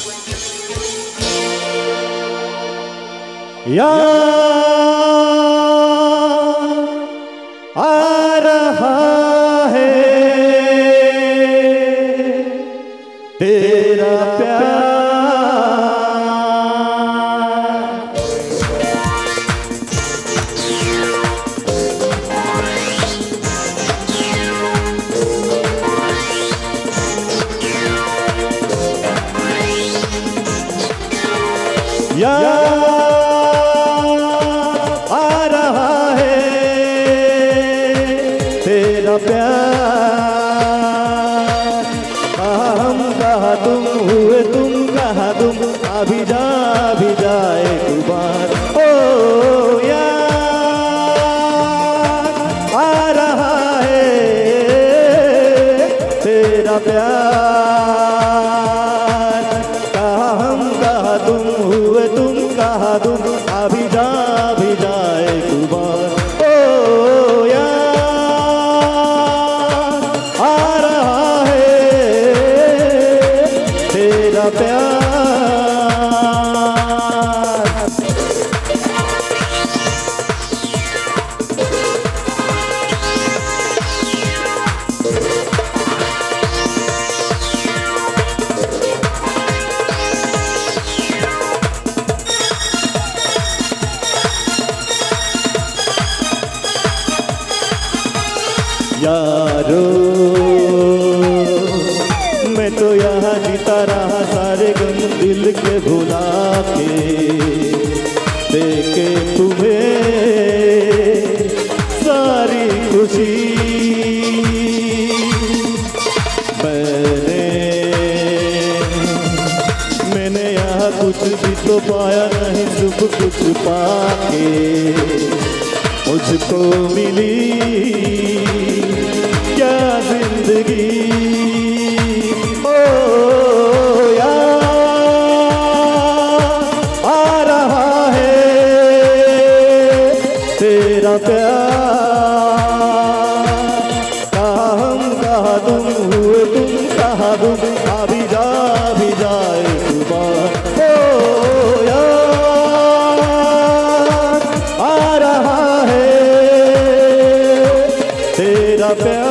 याद आ रहा है तेरा प्यार। याद आ रहा है तेरा प्यार। कहाँ हम कहाँ तुम हुए तुम कहाँ तुम, अभी जाए तू बार। ओ याद आ रहा है तेरा प्यार। कहाँ हम कहाँ तुम हुए तुम कहाँ तुम, अभी जाए तू बार। ओ याद आ रहा है तेरा प्यार। यारो मैं तो यहाँ जीता रहा सारे गम दिल के भुला के, देखे तुम्हें सारी खुशी। मैंने यहाँ कुछ भी तो पाया नहीं, सब कुछ पाके मुझको मिली क्या जिंदगी। ओ याद आ रहा है तेरा प्यार। कहाँ हम कहाँ तुम हुए तुम कहाँ तुम, अभी जाए तू बार। ओ याद आ रहा है तेरा प्यार।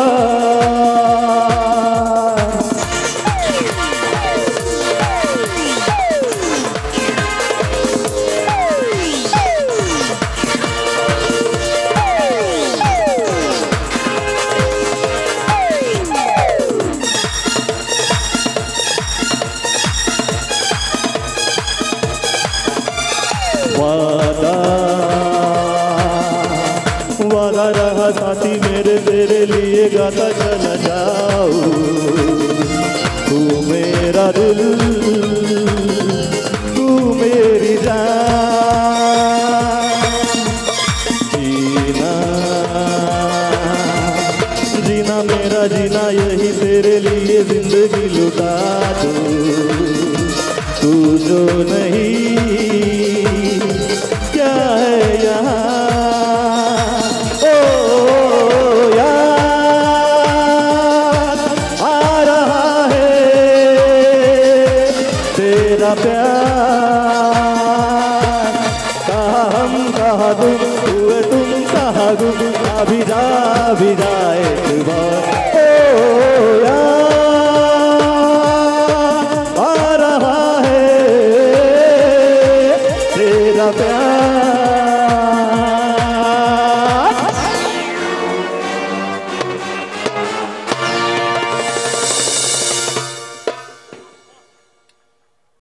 वादा रहा साथी मेरे तेरे लिए गाता चला जाऊं। तू मेरा दिल तू मेरी जान। जीना मेरा जीना यही तेरे लिए जिंदगी लुटा दूं। तू जो नहीं क्या है यहाँ। तेरा प्यार कहाँ हम कहाँ तुम हुए तुम कहाँ तुम, अभी जाए तू बार। ओ याद आ रहा है तेरा प्यार।